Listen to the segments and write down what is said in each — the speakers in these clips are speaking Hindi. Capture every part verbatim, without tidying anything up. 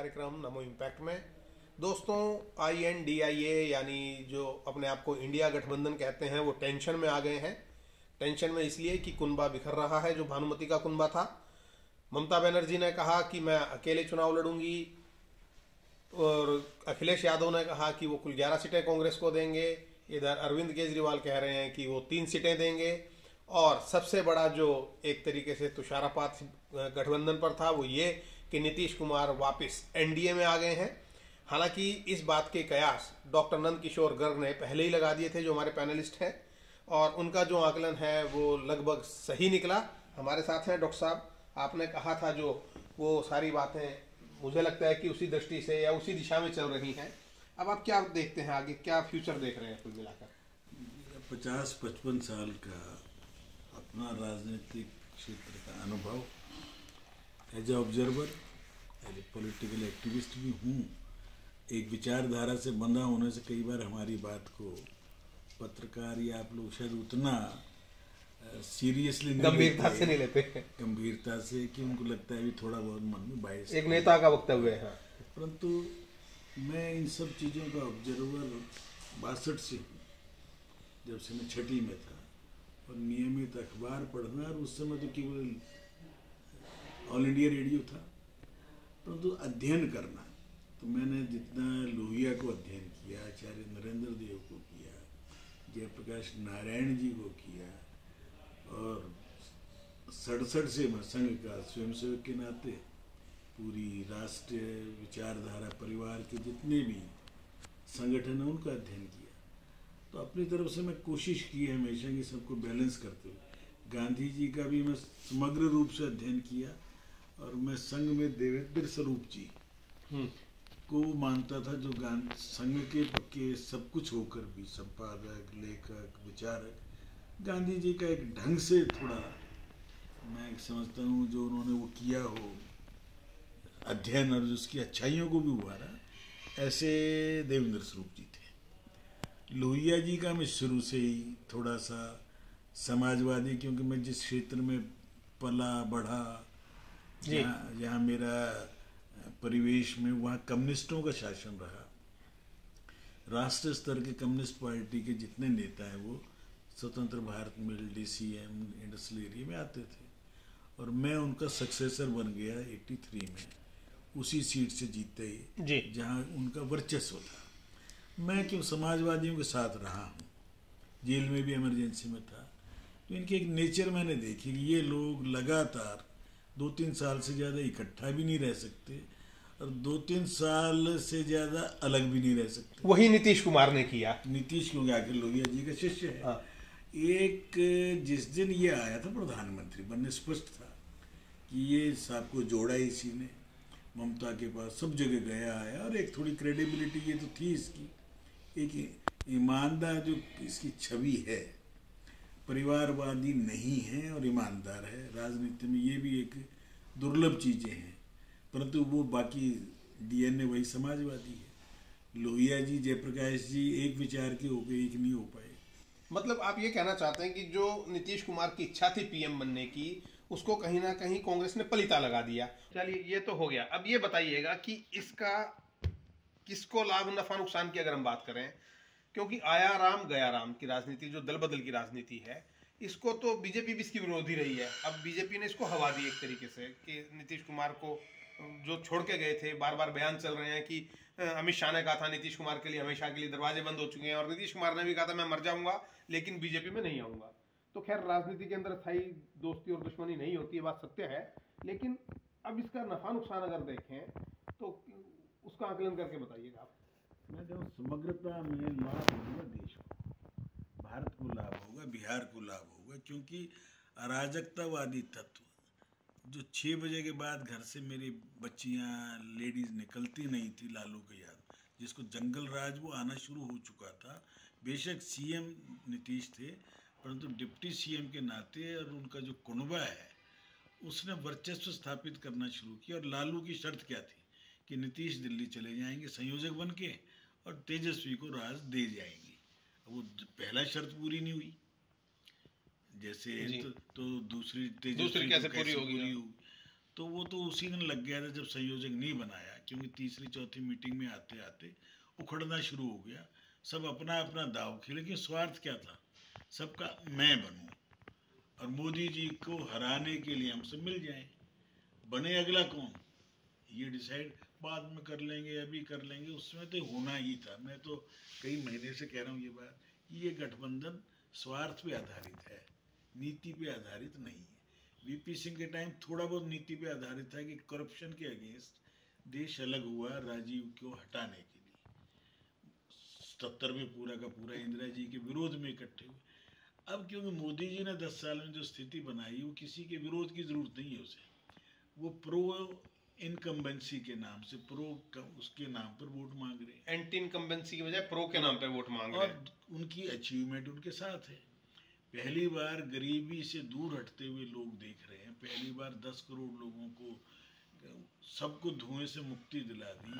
कार्यक्रम नमो इम्पैक्ट में। दोस्तों, आई एन डी आई ए यानी जो अपने आप को इंडिया गठबंधन कहते हैं वो टेंशन में आ गए हैं। टेंशन में इसलिए कि कुनबा बिखर रहा है, जो भानुमति का कुनबा था। ममता बनर्जी ने कहा कि मैं अकेले चुनाव लड़ूंगी और अखिलेश यादव ने कहा कि वो कुल ग्यारह सीटें कांग्रेस को देंगे। इधर अरविंद केजरीवाल कह रहे हैं कि वो तीन सीटें देंगे। और सबसे बड़ा जो एक तरीके से तुषारापात गठबंधन पर था वो ये कि नीतीश कुमार वापस एन डी ए में आ गए हैं। हालांकि इस बात के कयास डॉक्टर नंद किशोर गर्ग ने पहले ही लगा दिए थे, जो हमारे पैनलिस्ट हैं, और उनका जो आकलन है वो लगभग सही निकला। हमारे साथ हैं डॉक्टर साहब। आपने कहा था जो वो सारी बातें मुझे लगता है कि उसी दृष्टि से या उसी दिशा में चल रही हैं। अब आप क्या देखते हैं, आगे क्या फ्यूचर देख रहे हैं कुल मिलाकर? पचास पचपन साल का अपना राजनीतिक क्षेत्र का अनुभव, as a observer, as a political activist भी हूँ। एक विचारधारा से बंधा होने से कई बार हमारी बात को पत्रकार या आप लोग शायद उतना सीरियसली गंभीरता से नहीं लेते, गंभीरता से कि उनको लगता है भी थोड़ा बहुत मन में बायस एक नेता का वक्तव्य है। परंतु मैं इन सब चीज़ों का ऑब्जर्वर बासठ से हूँ, जब से मैं छठी में था, और नियमित अखबार पढ़ना, और उस समय तो केवल ऑल इंडिया रेडियो था, परंतु तो अध्ययन करना। तो मैंने जितना लोहिया को अध्ययन किया, आचार्य नरेंद्र देव को किया, जयप्रकाश नारायण जी को किया, और सड़सठ से मैं संघ का स्वयंसेवक के नाते पूरी राष्ट्रीय विचारधारा परिवार के जितने भी संगठन हैं उनका अध्ययन किया। तो अपनी तरफ से मैं कोशिश की है हमेशा कि सबको बैलेंस करते हुए। गांधी जी का भी मैं समग्र रूप से अध्ययन किया, और मैं संघ में देवेंद्र स्वरूप जी को मानता था, जो गांधी संघ के पक्के सब कुछ होकर भी संपादक, लेखक, विचारक, गांधी जी का एक ढंग से थोड़ा मैं समझता हूँ जो उन्होंने वो किया हो अध्ययन, और उसकी अच्छाइयों को भी उभारा, ऐसे देवेंद्र स्वरूप जी थे। लोहिया जी का मैं शुरू से ही थोड़ा सा समाजवादी, क्योंकि मैं जिस क्षेत्र में पला बढ़ा, जहाँ जहाँ मेरा परिवेश में, वहाँ कम्युनिस्टों का शासन रहा। राष्ट्रीय स्तर के कम्युनिस्ट पार्टी के जितने नेता हैं वो Swatantra Bharat mill, D C M, industrial area में आते थे, और मैं उनका सक्सेसर बन गया तिरासी में, उसी सीट से जीते ही जहाँ उनका वर्चस्व था। मैं क्यों समाजवादियों के साथ रहा हूँ, जेल में भी इमरजेंसी में था, तो इनकी एक नेचर मैंने देखी कि ये लोग लगातार दो तीन साल से ज़्यादा इकट्ठा भी नहीं रह सकते, और दो तीन साल से ज़्यादा अलग भी नहीं रह सकते। वही नीतीश कुमार ने किया। नीतीश क्योंकि आखिर लोहिया जी का शिष्य है। हाँ। एक जिस दिन ये आया था प्रधानमंत्री बनने, स्पष्ट था कि ये साहब को जोड़ा इसी ने, ममता के पास सब जगह गया है, और एक थोड़ी क्रेडिबिलिटी ये तो थी इसकी, एक ईमानदार जो इसकी छवि है, परिवारवादी नहीं है और ईमानदार है। राजनीति में ये भी एक दुर्लभ चीज़ें हैं, परंतु वो बाकी डी एन ए वही समाजवादी है। लोहिया जी, जयप्रकाश जी एक विचार के हो गए, एक नहीं हो पाए। मतलब आप ये कहना चाहते हैं कि जो नीतीश कुमार की इच्छा थी पीएम बनने की, उसको कहीं ना कहीं कांग्रेस ने पलीता लगा दिया। चलिए, ये तो हो गया। अब ये बताइएगा कि इसका किसको लाभ, नफा, नुकसान की अगर हम बात करें, क्योंकि आया राम गया राम की राजनीति, जो दल बदल की राजनीति है, इसको तो बीजेपी भी इसकी विरोधी रही है। अब बीजेपी ने इसको हवा दी एक तरीके से कि नीतीश कुमार को जो छोड़ के गए थे, बार बार बयान चल रहे हैं कि अमित शाह ने कहा था नीतीश कुमार के लिए हमेशा के लिए दरवाजे बंद हो चुके हैं, और नीतीश कुमार ने भी कहा था मैं मर जाऊंगा लेकिन बीजेपी में नहीं आऊंगा। तो खैर, राजनीति के अंदर स्थायी दोस्ती और दुश्मनी नहीं होती, ये बात सत्य है। लेकिन अब इसका नफा नुकसान अगर देखें तो उसका आकलन करके बताइएगा आप। मैं कहूँ समग्रता में लाभ होगा, देश को, भारत को लाभ होगा, बिहार को लाभ होगा, क्योंकि अराजकतावादी तत्व जो छः बजे के बाद घर से मेरी बच्चियाँ, लेडीज़ निकलती नहीं थी, लालू के याद, जिसको जंगल राज वो आना शुरू हो चुका था। बेशक सीएम नीतीश थे, परंतु डिप्टी सीएम के नाते, और उनका जो कुनबा है उसने वर्चस्व स्थापित करना शुरू किया। और लालू की शर्त क्या थी कि नीतीश दिल्ली चले जाएंगे संयोजक बन के, और तेजस्वी को राज दे जाएंगे। वो पहला शर्त पूरी नहीं हुई, जैसे तो, तो दूसरी तेजस्वी दूसरी कैसे पूरी होगी? तो वो तो उसी दिन लग गया था जब संयोजक नहीं बनाया, क्योंकि तीसरी चौथी मीटिंग में आते आते उखड़ना शुरू हो गया। सब अपना अपना दाव खेले, लेकिन स्वार्थ क्या था, सबका मैं बनूं और मोदी जी को हराने के लिए हमसे मिल जाए। बने अगला कौन ये डिसाइड बाद में कर लेंगे, अभी कर लेंगे, उसमें तो होना ही था। मैं तो कई महीने से कह रहा हूँ ये बात, ये गठबंधन स्वार्थ पे आधारित है, नीति पे आधारित नहीं है। वीपी सिंह के टाइम थोड़ा बहुत नीति पे आधारित था कि करप्शन के अगेंस्ट देश अलग हुआ राजीव को हटाने के लिए, सत्तर में पूरा का पूरा इंदिरा जी के विरोध में इकट्ठे हुए। अब क्योंकि मोदी जी ने दस साल में जो स्थिति बनाई, वो किसी के विरोध की जरूरत नहीं है उसे, वो प्रो इनकम्बेंसी के नाम से, प्रो उसके नाम पर वोट मांग रहे हैं, एंटी इनकम्बेंसी की बजाय प्रो के नाम पे वोट मांग रहे हैं। और उनकी अचीवमेंट उनके साथ है। पहली बार गरीबी से दूर हटते हुए लोग देख रहे हैं, पहली बार दस करोड़ लोगों को, सबको धुएं से मुक्ति दिला दी,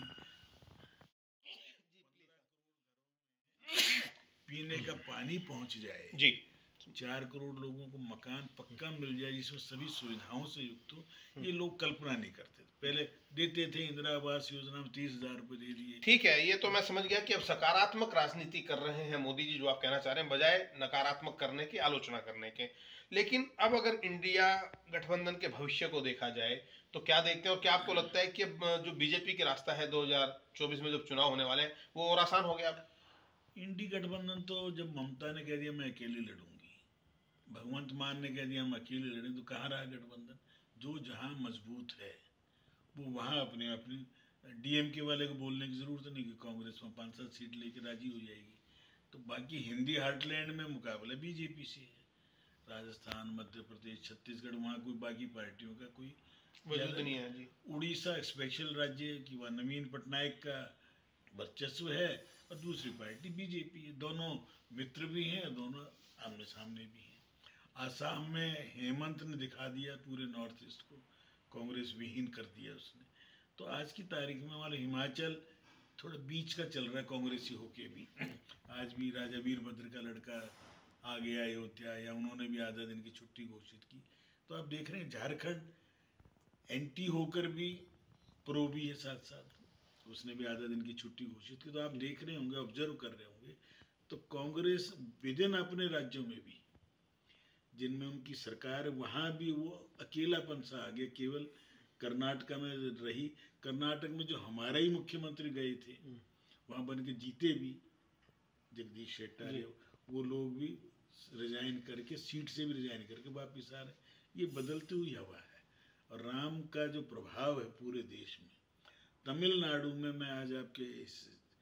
पीने का पानी पहुंच जाए जी, चार करोड़ लोगों को मकान पक्का मिल जाए जिसमें सभी सुविधाओं से युक्त हो, ये लोग कल्पना नहीं करते थे। पहले देते थे इंदिरा आवास योजना में तीस हजार रुपये दे दिए। ठीक है, ये तो मैं समझ गया कि अब सकारात्मक राजनीति कर रहे हैं मोदी जी, जो आप कहना चाह रहे हैं, बजाय नकारात्मक करने की, आलोचना करने के। लेकिन अब अगर इंडिया गठबंधन के भविष्य को देखा जाए तो क्या देखते हैं, और क्या आपको लगता है कि अब जो बीजेपी के रास्ता है दो हजार चौबीस में जब चुनाव होने वाले हैं वो और आसान हो गया? अब इंडी गठबंधन तो जब ममता ने कह दिया मैं अकेली लड़ूंगी, भगवंत मान ने कह दिया हम अकेले लड़ें, तो कहाँ रहा गठबंधन? जो जहाँ मजबूत है वो वहाँ अपने अपनी, डीएमके वाले को बोलने की जरूरत नहीं कि कांग्रेस में पाँच सात सीट लेकर राजी हो जाएगी। तो बाकी हिंदी हार्टलैंड में मुकाबला बीजेपी से है, राजस्थान, मध्य प्रदेश, छत्तीसगढ़, वहाँ कोई बाकी पार्टियों का कोई वजूद नहीं है जी। उड़ीसा स्पेशल राज्य है कि वह नवीन पटनायक का वर्चस्व है और दूसरी पार्टी बीजेपी है, दोनों मित्र भी हैं, दोनों आमने सामने भी हैं। आसाम में हेमंत ने दिखा दिया पूरे नॉर्थ ईस्ट को, कांग्रेस विहीन कर दिया उसने। तो आज की तारीख में हमारा हिमाचल थोड़ा बीच का चल रहा है कांग्रेसी होके भी। आज भी राजा वीरभद्र का लड़का आ गया अयोध्या, या उन्होंने भी आधा दिन की छुट्टी घोषित की। तो आप देख रहे हैं झारखंड एंटी होकर भी प्रो भी है साथ साथ, उसने भी आधा दिन की छुट्टी घोषित की। तो आप देख रहे होंगे, ऑब्जर्व कर रहे होंगे, तो कांग्रेस विद इन अपने राज्यों में भी जिनमें उनकी सरकार, वहाँ भी वो अकेलापन सा आ गया। केवल कर्नाटक में रही, कर्नाटक में जो हमारा ही मुख्यमंत्री गए थे वहाँ बन के जीते भी, जगदीश शेट्टर, वो लोग भी रिजाइन करके, सीट से भी रिजाइन करके वापिस आ रहे। ये बदलती हुई हवा है और राम का जो प्रभाव है पूरे देश में। तमिलनाडु में मैं आज आपके इस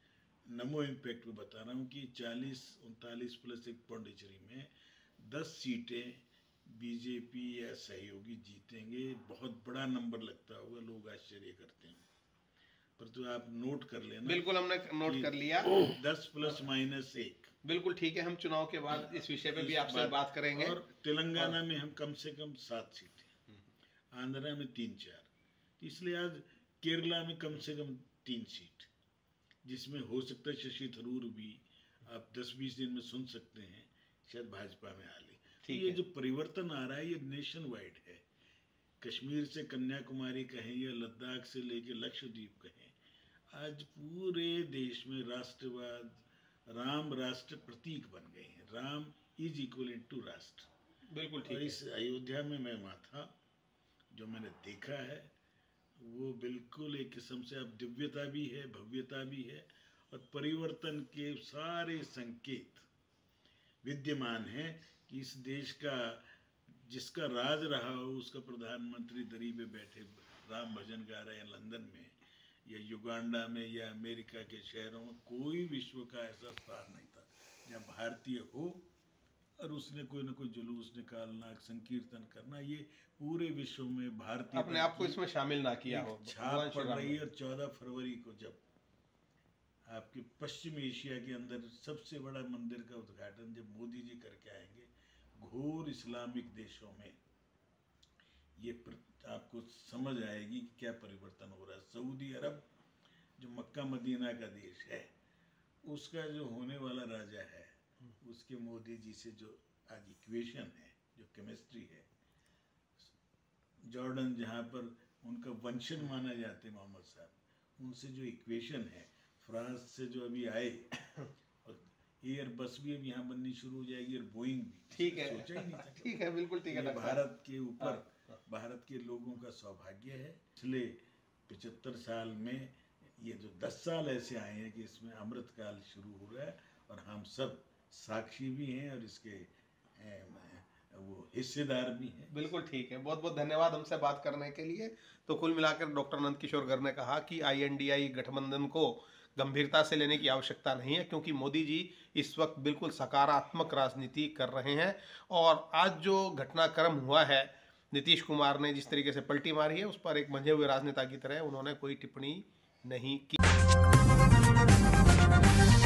नमो इम्पैक्ट में बता रहा हूँ कि चालीस उनतालीस प्लस एक पौंडीचेरी में दस सीटें बीजेपी या सहयोगी जीतेंगे। बहुत बड़ा नंबर लगता होगा, लोग आश्चर्य करते हैं, पर तो आप नोट कर लेना। बिल्कुल, हमने नोट कर लिया। दस प्लस माइनस एक। बिल्कुल ठीक है, हम चुनाव के बाद इस विषय पे भी आपसे बात, बात करेंगे। और तेलंगाना और... में हम कम से कम सात सीटें, आंध्रा में तीन चार, इसलिए आज केरला में कम से कम तीन सीट, जिसमें हो सकता है शशि थरूर भी आप दस बीस दिन में सुन सकते हैं शायद भाजपा में आ ले। तो ये जो परिवर्तन आ रहा है ये नेशन वाइड है, कश्मीर से कन्याकुमारी कहें या लद्दाख से लेके लक्षद्वीप कहें, आज पूरे देश में राष्ट्रवाद, राम राष्ट्र प्रतीक बन गए हैं। राम इज इक्वल टू राष्ट्र। बिल्कुल ठीक है। इस अयोध्या में मैं वहाँ था, जो मैंने देखा है वो बिल्कुल एक किस्म से अब दिव्यता भी है, भव्यता भी है, और परिवर्तन के सारे संकेत विद्यमान है कि इस देश का जिसका राज रहा हो उसका प्रधानमंत्री दरी पे बैठे राम भजन गा रहे हैं लंदन में या युगांडा में या अमेरिका के शहरों में। कोई विश्व का ऐसा स्थान नहीं था जहाँ भारतीय हो और उसने कोई ना कोई जुलूस निकालना, संकीर्तन करना, ये पूरे विश्व में भारतीय अपने आप को इसमें शामिल ना किया हो, छाप पड़ रही है। और चौदह फरवरी को जब आपके पश्चिम एशिया के अंदर सबसे बड़ा मंदिर का उद्घाटन जब मोदी जी करके आएंगे घोर इस्लामिक देशों में, ये आपको समझ आएगी कि क्या परिवर्तन हो रहा है। सऊदी अरब जो मक्का मदीना का देश है, उसका जो होने वाला राजा है, उसके मोदी जी से जो आज इक्वेशन है, जो केमिस्ट्री है, जॉर्डन जहाँ पर उनका वंशज माना जाते मोहम्मद साहब, उनसे जो इक्वेशन है, फ्रांस से जो अभी आए, और एयर बस भी अब यहाँ बननी शुरू हो जाएगी और बोइंग भी, ठीक है, सोचा ही नहीं था। ठीक है, बिल्कुल ठीक है। भारत के ऊपर भारत के लोगों का सौभाग्य है। पिछले पचहत्तर साल में ये जो दस साल ऐसे आए हैं कि इसमें अमृतकाल शुरू हो रहा है और हम सब साक्षी भी हैं और इसके ए, वो हिस्सेदार भी हैं। बिल्कुल ठीक है, बहुत बहुत धन्यवाद हमसे बात करने के लिए। तो कुल मिलाकर डॉक्टर नंदकिशोर गर ने कहा कि आई एन डी आई गठबंधन को गंभीरता से लेने की आवश्यकता नहीं है, क्योंकि मोदी जी इस वक्त बिल्कुल सकारात्मक राजनीति कर रहे हैं। और आज जो घटनाक्रम हुआ है, नीतीश कुमार ने जिस तरीके से पलटी मारी है, उस पर एक मंझे हुए राजनेता की तरह उन्होंने कोई टिप्पणी नहीं की।